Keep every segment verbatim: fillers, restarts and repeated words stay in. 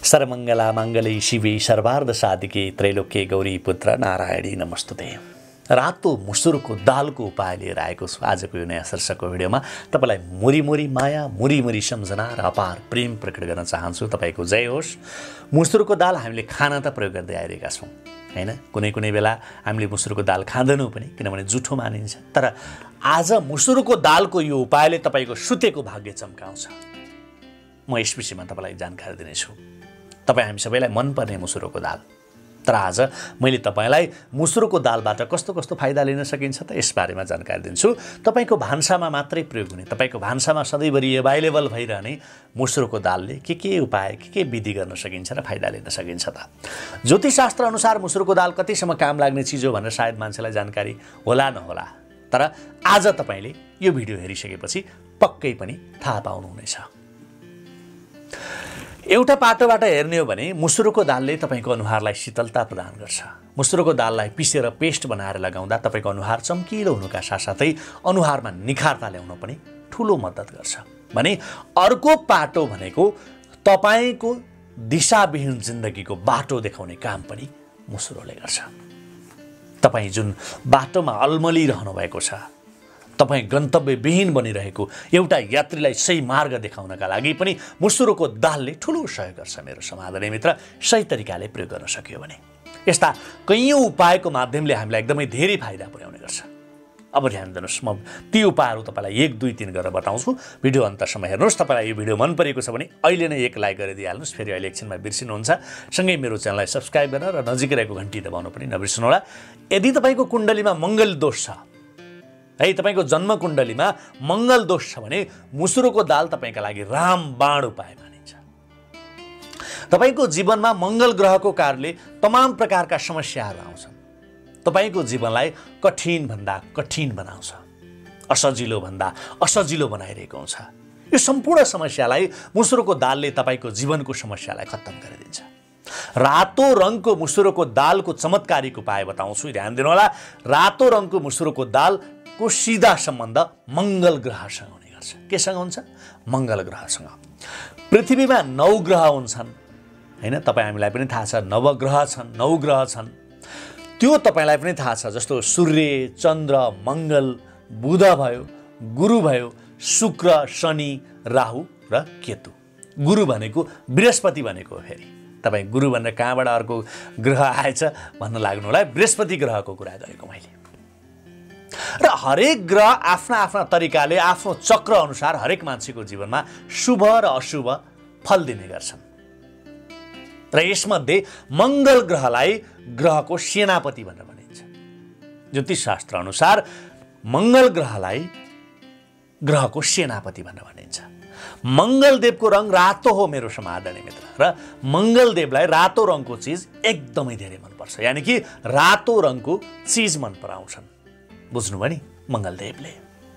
सर्वमङ्गला माङ्गल्ये शिवे सर्वार्थ साधिके त्रैलोक्ये गौरी पुत्र नारायणी नमस्तुते। रातो मुसुरको दालको उपाय लिएर आएको छु आजको यो नयाँ शीर्षकको भिडियोमा। तपाईलाई मुरी मुरी माया, मुरी मुरी सम्झना र अपार प्रेम प्रकट गर्न चाहन्छु। तपाईको जय होस्। मुसुरको दाल हामीले खाना त प्रयोग गर्दै आइरहेका छौँ हैन। कुनै कुनै बेला हामीले मुसुरको दाल खाँदैनौँ पनि, किनभने जुठो मानिन्छ। तर आज मुसुरको दालको यो उपायले तपाईको सुतेको भाग्य चम्काउँछ। म यस विषयमा तपाईलाई जानकारी दिनेछु। तपाईँ हामी सबैलाई मनपर्ने मुसुरको दाल। तर आज मैले तपाईलाई मुसुरको दालबाट कस्तो कस्तो फाइदा लिन सकिन्छ त यसबारेमा जानकारी दिन्छु। तपाईको भान्सामा मात्रै प्रयोग हुने, तपाईको भान्सामा सधैँभरि अभाइलेबल भइरहने मुसुरको दालले के के उपाय, के के विधि गर्न सकिन्छ र फाइदा लिन सकिन्छ त। ज्योतिषशास्त्र अनुसार मुसुरको दाल कतिसम्म काम लाग्ने चिज हो भनेर सायद मान्छेलाई जानकारी होला नहोला। तर आज तपाईले यो भिडियो हेरिसकेपछि पक्कै पनि थाहा पाउनुहुनेछ। एउटा पाटोबाट हेर्ने हो भने मुसुरको दालले तपाईको अनुहारलाई शीतलता प्रदान गर्छ। मुसुरको दाललाई पिसेर पेस्ट बनाएर लगाउँदा तपाईको अनुहार चम्किलो हुनुका साथसाथै अनुहारमा निखारता ल्याउन पनि ठूलो मद्दत गर्छ। भने अर्को पाटो भनेको तपाईको दिशाविहीन जिन्दगीको बाटो देखाउने काम पनि मुसुरोले गर्छ। तपाई जुन बाटोमा अल्मलिरहनु भएको छ, तपाईँ गन्तव्यविहीन बनिरहेको एउटा यात्रीलाई सही मार्ग देखाउनका लागि पनि मुसुरको दालले ठूलो सहयोग गर्छ। मेरो समाधानी मित्र, सही तरिकाले प्रयोग गर्न सकियो भने यस्ता कैयौं उपायको माध्यमले हामीलाई एकदमै धेरै फाइदा पुर्याउने गर्छ। अब ध्यान दिनुहोस्, म ती उपायहरू तपाईँलाई एक दुई तीन गरेर बताउँछु। भिडियो अन्तसम्म हेर्नुहोस्। तपाईँलाई यो भिडियो मन परेको छ भने अहिले नै एक लाइक गरिदिइहाल्नुहोस्। फेरि अहिले एकछिनमा बिर्सिनुहुन्छ। सँगै मेरो च्यानललाई सब्स्क्राइब गरेर र नजिकै रहेको घन्टी दबाउनु पनि नबिर्सनुहोला। यदि तपाईँको कुण्डलीमा मङ्गल दोष छ है, तपाईको जन्म कुण्डलीमा मङ्गल दोष छ भने मुसुरको दाल तपाईका लागि रामबाण उपाय मानिन्छ। तपाईको जीवनमा मङ्गल ग्रहको कारणले तमाम प्रकारका समस्याहरू आउँछन्। तपाईको जीवनलाई कठिन भन्दा कठिन बनाउँछ, असजिलो भन्दा असजिलो बनाइरहेको हुन्छ। यो सम्पूर्ण समस्यालाई मुसुरको दालले तपाईको जीवनको समस्यालाई खत्तम गरिदिन्छ। रातो रङको मुसुरको दालको चमत्कारिक उपाय बताउँछु, ध्यान दिनु होला। रातो रङको मुसुरको दाल को सीधा सम्बन्ध मङ्गल ग्रहसँग हुने गर्छ। केसँग हुन्छ? मङ्गल ग्रहसँग। पृथ्वीमा नौ ग्रह हुन्छन् हैन, तपाईँ हामीलाई पनि थाहा छ नवग्रह छन्, नौ ग्रह छन्। त्यो तपाईँलाई पनि थाहा छ। जस्तो सूर्य, चन्द्र, मङ्गल, बुध भयो, गुरु भयो, शुक्र, शनि, राहु र केतु। गुरु भनेको बृहस्पति भनेको फेरि तपाईँ गुरु भनेर कहाँबाट अर्को ग्रह आएछ भन्न लाग्नु होला। बृहस्पति ग्रहको कुरा गरेको मैले। र हरेक ग्रह आफ्ना आफ्ना तरिकाले आफ्नो चक्र अनुसार हरेक मान्छेको जीवनमा शुभ र अशुभ फल दिने गर्छन्। र यसमध्ये मङ्गल ग्रहलाई ग्रहको सेनापति भनेर भनिन्छ। ज्योतिषशास्त्र अनुसार मङ्गल ग्रहलाई ग्रहको सेनापति भनेर भनिन्छ। मङ्गलदेवको रङ रातो हो मेरो समाधानी मित्र, र मङ्गलदेवलाई रातो रङको चिज एकदमै धेरै मनपर्छ। यानि कि रातो रङको चिज मन पराउँछन्। बुझ्नुभयो नि मङ्गलदेवले।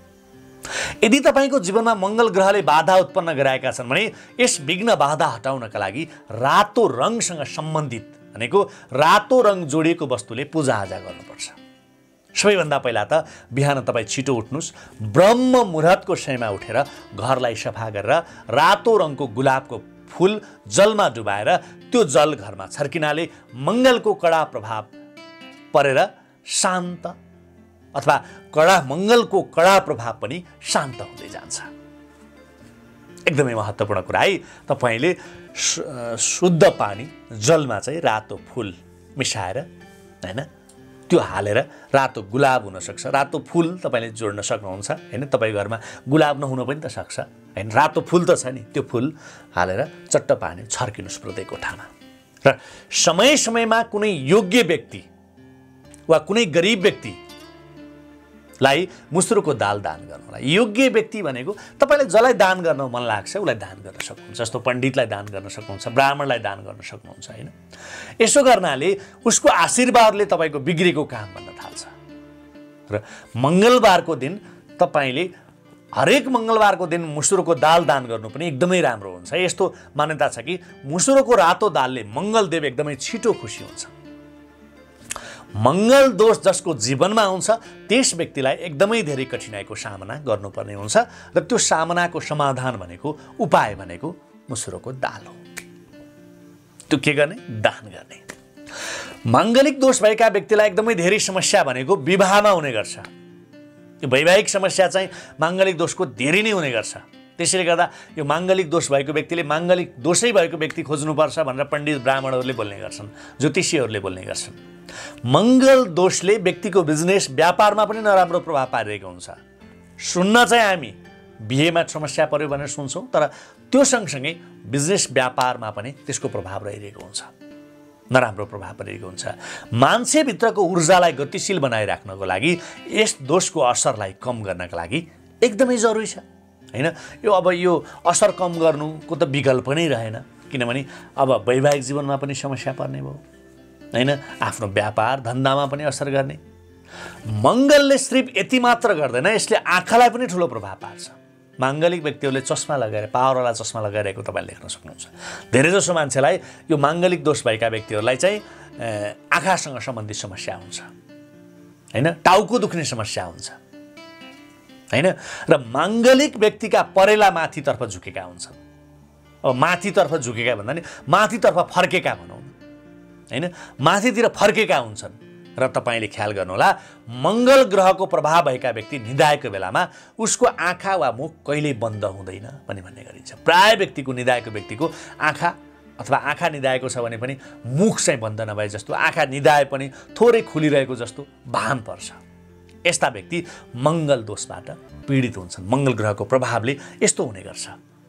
यदि तपाईको जीवनमा मङ्गल ग्रहले बाधा उत्पन्न गराएका छन् भने यस विघ्न बाधा हटाउनका लागि रातो रङसँग सम्बन्धित भनेको रातो रङ जोडिएको वस्तुले पूजाआजा गर्नुपर्छ। सबैभन्दा पहिला त बिहान तपाईँ छिटो उठ्नुहोस्, ब्रह्म मुहुर्तको समयमा उठेर घरलाई सफा गरेर रातो रङको गुलाबको फुल जलमा डुबाएर त्यो जल घरमा छर्किनाले मङ्गलको कडा प्रभाव परेर शान्त अथवा कडा मङ्गलको कडा प्रभाव पनि शान्त हुँदै जान्छ। एकदमै महत्त्वपूर्ण कुरा है। तपाईँले शुद्ध पानी जलमा चाहिँ रातो फुल मिसाएर हैन त्यो हालेर रातो गुलाब हुनसक्छ, रातो फुल तपाईँले जोड्न सक्नुहुन्छ हैन। तपाईँ घरमा गुलाब नहुन पनि त सक्छ हैन, रातो फुल त छ नि, त्यो फुल हालेर चट्ट पानी छर्किनुहोस् प्रत्येक कोठामा। र समय समयमा कुनै योग्य व्यक्ति वा कुनै गरिब व्यक्ति लाई मुसुरको दाल दान गर्नुलाई। योग्य व्यक्ति भनेको तपाईँलाई जसलाई दान गर्न मन लाग्छ उसलाई दान गर्न सक्नुहुन्छ। जस्तो पण्डितलाई दान गर्न सक्नुहुन्छ, ब्राह्मणलाई दान गर्न सक्नुहुन्छ हैन। यसो गर्नाले उसको आशीर्वादले तपाईँको बिग्रेको काम गर्न थाल्छ। र मङ्गलबारको दिन तपाईँले हरेक मङ्गलबारको दिन मुसुरको दाल दान गर्नु पनि एकदमै राम्रो हुन्छ। यस्तो मान्यता छ कि मुसुरको रातो दालले मङ्गलदेव एकदमै छिटो खुसी हुन्छ। मङ्गल दोष जसको जीवनमा आउँछ त्यस व्यक्तिलाई एकदमै धेरै कठिनाइको सामना गर्नुपर्ने हुन्छ र त्यो सामनाको समाधान भनेको उपाय भनेको मुसुरको दाल हो। त्यो के गर्ने? दान गर्ने। माङ्गलिक दोष भएका व्यक्तिलाई एकदमै धेरै समस्या भनेको विवाहमा हुने गर्छ। यो वैवाहिक समस्या चाहिँ माङ्गलिक दोषको धेरै नै हुने गर्छ। त्यसैले गर्दा यो माङ्गलिक दोष भएको व्यक्तिले माङ्गलिक दोषै भएको व्यक्ति खोज्नुपर्छ भनेर पण्डित ब्राह्मणहरूले बोल्ने गर्छन्, ज्योतिषीहरूले बोल्ने गर्छन्। मङ्गल दोषले व्यक्तिको बिजनेस व्यापारमा पनि नराम्रो प्रभाव पारिरहेको हुन्छ। सुन्न चाहिँ हामी बिहेमा समस्या पर्यो भनेर सुन्छौँ, तर त्यो सँगसँगै बिजनेस व्यापारमा पनि त्यसको प्रभाव रहिरहेको हुन्छ, नराम्रो प्रभाव परिरहेको हुन्छ। मान्छेभित्रको ऊर्जालाई गतिशील बनाइराख्नको लागि यस दोषको असरलाई कम गर्नका लागि एकदमै जरुरी छ हैन। यो अब यो असर कम गर्नुको त विकल्प नै रहेन, किनभने अब वैवाहिक जीवनमा पनि समस्या पर्ने भयो हैन, आफ्नो व्यापार धन्दामा पनि असर गर्ने। मङ्गलले सिर्फ यति मात्र गर्दैन, यसले आँखालाई पनि ठुलो प्रभाव पार्छ। माङ्गलिक व्यक्तिहरूले चस्मा लगाएर, पावरवाला चस्मा लगाइरहेको तपाईँले देख्न सक्नुहुन्छ। धेरैजसो मान्छेलाई यो माङ्गलिक दोष भएका व्यक्तिहरूलाई चाहिँ आँखासँग सम्बन्धित समस्या हुन्छ हैन, टाउको दुख्ने समस्या हुन्छ हैन। र माङ्गलिक व्यक्तिका परेला माथितर्फ झुकेका हुन्छन्। अब माथितर्फ झुकेका भन्दा नि माथितर्फ फर्केका भनौँ हैन, माथितिर फर्केका हुन्छन्। र तपाईँले ख्याल गर्नुहोला, मङ्गल ग्रहको प्रभाव भएका व्यक्ति निदाएको बेलामा उसको आँखा वा मुख कहिल्यै बन्द हुँदैन पनि भन्ने गरिन्छ। प्राय व्यक्तिको निदाएको व्यक्तिको आँखा अथवा आँखा निदाएको छ भने पनि मुख चाहिँ बन्द नभए जस्तो, आँखा निदाए पनि थोरै खुलिरहेको जस्तो भान पर्छ। यस्ता व्यक्ति मङ्गल दोषबाट पीडित हुन्छन्। मङ्गल ग्रहको प्रभावले यस्तो हुने गर्छ।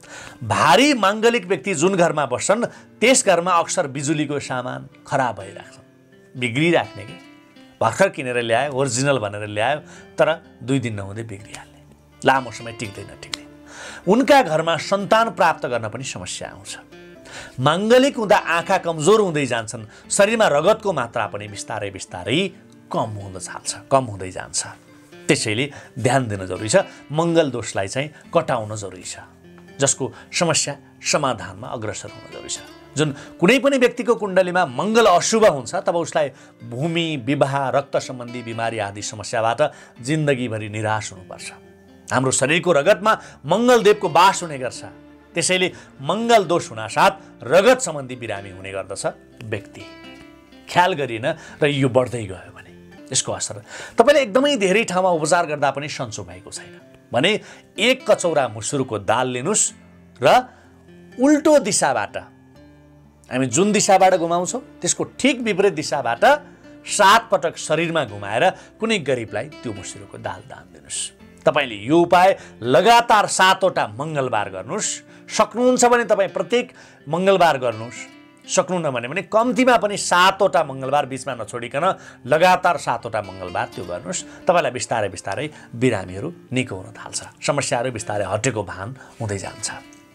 भारी माङ्गलिक व्यक्ति जुन घरमा बस्छन् त्यस घरमा अक्सर बिजुलीको सामान खराब भइराख्छन्, बिग्रिराख्ने कि भर्खर किनेर ल्यायो, ओरिजिनल भनेर ल्यायो, तर दुई दिन नहुँदै बिग्रिहाल्ने, लामो समय टिक्दैन टिक्दैन। उनका घरमा सन्तान प्राप्त गर्न पनि समस्या आउँछ। माङ्गलिक हुँदा आँखा कमजोर हुँदै जान्छन्, शरीरमा रगतको मात्रा पनि बिस्तारै बिस्तारै कम हुन जान्छ कम हुँदै जान्छ। त्यसैले ध्यान दिन जरुरी छ। मङ्गल दोषलाई चाहिँ कटाउन जरुरी छ, जसको समस्या समाधानमा अग्रसर हुन जरुरी छ। जुन कुनै पनि व्यक्तिको कुण्डलीमा मङ्गल अशुभ हुन्छ तब उसलाई भूमि, विवाह, रक्त सम्बन्धी बिमारी आदि समस्याबाट जिन्दगीभरि निराश हुनुपर्छ। हाम्रो शरीरको रगतमा मङ्गलदेवको बास हुने गर्छ। त्यसैले मङ्गल दोष हुनासाथ रगत सम्बन्धी बिरामी हुने गर्दछ व्यक्ति। ख्याल गरिएन र यो बढ्दै गयो भने यसको असर तपाईँले एकदमै धेरै ठाउँमा उपचार गर्दा पनि सन्चो भएको छैन भने एक कचौरा मुसुरको दाल लिनुहोस् र उल्टो दिशाबाट, हामी जुन दिशाबाट घुमाउँछौँ त्यसको ठिक विपरीत दिशाबाट सात पटक शरीरमा घुमाएर कुनै गरिबलाई त्यो मुसुरको दाल दान दिनुहोस्। तपाईँले यो उपाय लगातार सातवटा मङ्गलबार गर्नुहोस्। सक्नुहुन्छ भने तपाईँ प्रत्येक मङ्गलबार गर्नुहोस्, सक्नुहुन्न भने पनि कम्तीमा पनि सातवटा मङ्गलबार बिचमा नछोडिकन लगातार सातवटा मङ्गलबार त्यो गर्नुहोस्। तपाईँलाई बिस्तारै बिस्तारै बिरामीहरू निको हुन थाल्छ, समस्याहरू बिस्तारै हटेको भान हुँदै जान्छ,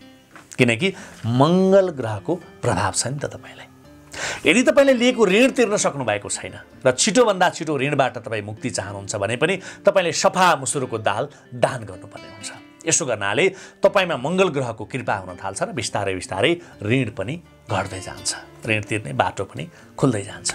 किनकि मङ्गल ग्रहको प्रभाव छ नि त तपाईँलाई। यदि तपाईँले लिएको ऋण तिर्न सक्नु भएको छैन र छिटोभन्दा छिटो ऋणबाट तपाईँ मुक्ति चाहनुहुन्छ भने पनि तपाईँले सफा मुसुरको दाल दान गर्नुपर्ने हुन्छ। यसो गर्नाले तपाईँमा मङ्गल ग्रहको कृपा हुन थाल्छ र बिस्तारै बिस्तारै ऋण पनि घट्दै जान्छ, ऋण तिर्ने बाटो पनि खुल्दै जान्छ।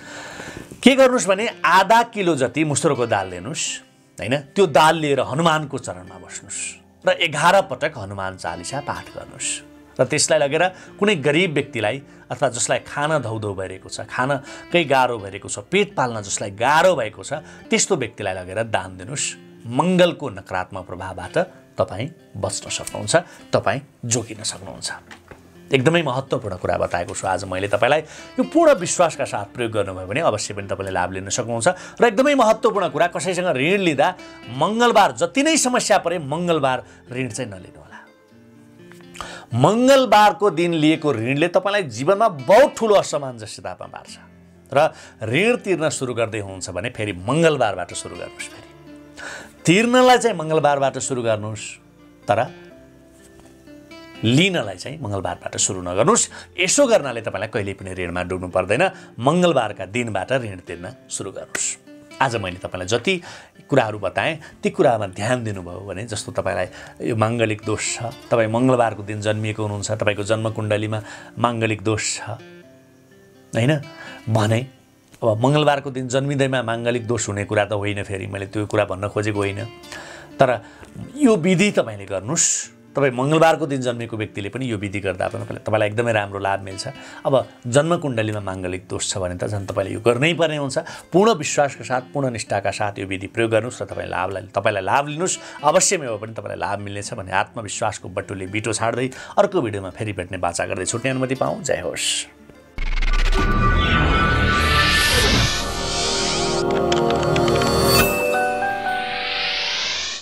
के गर्नुहोस् भने आधा किलो जति मुसुरको दाल लिनुहोस् हैन, त्यो दाल लिएर हनुमानको चरणमा बस्नुहोस् र एघार पटक हनुमान चालिसा पाठ गर्नुहोस् र त्यसलाई लगेर कुनै गरिब व्यक्तिलाई अथवा जसलाई खान धौधौ भइरहेको छ, खानकै गाह्रो भइरहेको छ, पेट पाल्न जसलाई गाह्रो भएको छ त्यस्तो व्यक्तिलाई लगेर दान दिनुहोस्। मङ्गलको नकारात्मक प्रभावबाट तपाईँ बच्न सक्नुहुन्छ, तपाईँ जोगिन सक्नुहुन्छ। एकदमै महत्त्वपूर्ण कुरा बताएको छु आज मैले तपाईँलाई। यो पूर्ण विश्वासका साथ प्रयोग गर्नुभयो भने अवश्य पनि तपाईँले लाभ लिन सक्नुहुन्छ। र एकदमै महत्त्वपूर्ण कुरा, कसैसँग ऋण लिँदा मङ्गलबार जति नै समस्या परे मङ्गलबार ऋण चाहिँ नलिनुहोला। मङ्गलबारको दिन लिएको ऋणले तपाईँलाई जीवनमा बहुत ठुलो असमञ्जस्यतामा पार्छ र ऋण तिर्न सुरु गर्दै हुनुहुन्छ भने फेरि मङ्गलबारबाट सुरु गर्नुहोस्। फेरि तिर्नलाई चाहिँ मङ्गलबारबाट सुरु गर्नुहोस्, तर लिनलाई चाहिँ मङ्गलबारबाट सुरु नगर्नुहोस्। यसो गर्नाले तपाईँलाई कहिल्यै पनि ऋणमा डुब्नु पर्दैन। मङ्गलबारका दिनबाट ऋण तिर्न सुरु गर्नुहोस्। आज मैले तपाईँलाई जति कुराहरू बताएँ ती कुरामा ध्यान दिनुभयो भने, जस्तो तपाईँलाई यो माङ्गलिक दोष छ, तपाईँ मङ्गलबारको दिन जन्मिएको हुनुहुन्छ, तपाईँको जन्मकुण्डलीमा माङ्गलिक दोष छ हैन भने अब मङ्गलबारको दिन जन्मिँदैमा माङ्गलिक दोष हुने कुरा त होइन, फेरि मैले त्यो कुरा भन्न खोजेको होइन। तर यो विधि तपाईँले गर्नुहोस् तपाईँ मङ्गलबारको दिन जन्मेको व्यक्तिले पनि यो विधि गर्दा पनि तपाईँलाई एकदमै राम्रो लाभ मिल्छ। अब जन्मकुण्डलीमा माङ्गलिक दोष छ भने त झन् तपाईँले यो गर्नै पर्ने हुन्छ। पूर्ण विश्वासका साथ, पूर्ण निष्ठाका साथ यो विधि प्रयोग गर्नुहोस् र तपाईँ लाभलाई तपाईँलाई लाभ लिनुहोस्। अवश्यमै हो पनि तपाईँलाई लाभ मिल्नेछ भन्ने आत्मविश्वासको बटुले बिटो छाड्दै अर्को भिडियोमा फेरि भेट्ने बाचा गर्दै छुट्ने अनुमति पाऊँ। जय होस्।